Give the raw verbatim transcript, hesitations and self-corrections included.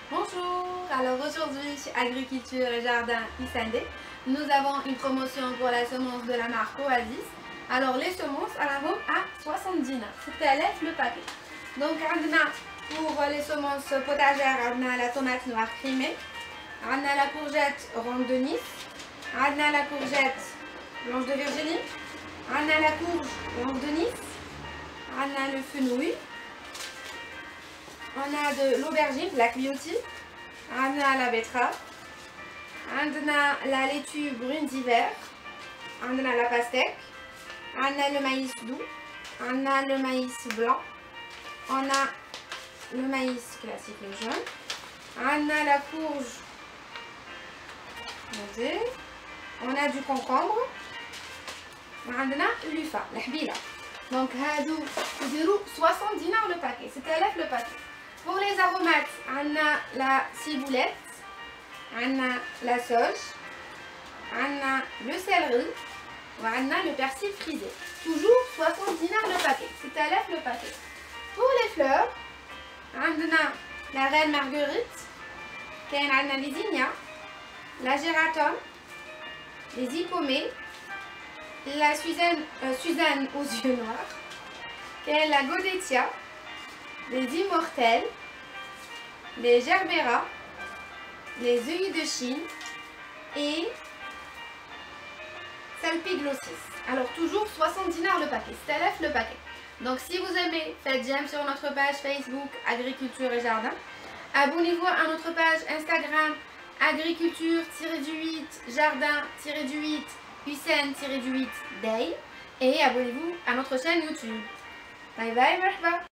Bonjour, alors aujourd'hui chez Agriculture et Jardin Issandé, nous avons une promotion pour la semence de la marque Oasis. Alors les semences à la vente à soixante-dix dinars, c'était le paquet. Donc on a pour les semences potagères, on a la tomate noire crimée, on a la courgette ronde de Nice, on a la courgette blanche de Virginie, on a la courge blanche de Nice, on a le fenouil. On a de l'aubergine, Black Beauty, on a la betterave, on a la laitue brune d'hiver, on a la pastèque, on a le maïs doux, on a le maïs blanc, on a le maïs classique, le jaune, on a la courge, on a du concombre, on a l'ufa, la hbila. Donc, soixante dinars le paquet, c'est le paquet. Pour les aromates, on a la ciboulette, on a la sauge, on a le céleri, on a le persil frisé. Toujours soixante dinars le paquet, c'est le paquet. Pour les fleurs, on a la reine marguerite, on a les zinnias, la gératone, les hippomées, la Suzanne, euh, Suzanne aux yeux noirs, la godettia, les immortels, les gerbera, les œillets de Chine et salpiglossis. Alors toujours soixante dinars le paquet, c'est le paquet. Donc si vous aimez, faites j'aime sur notre page Facebook Agriculture et Jardin. Abonnez-vous à notre page Instagram Agriculture-huit Jardin-huit Hussein-huit Day et abonnez-vous à notre chaîne YouTube. Bye bye, merhaba.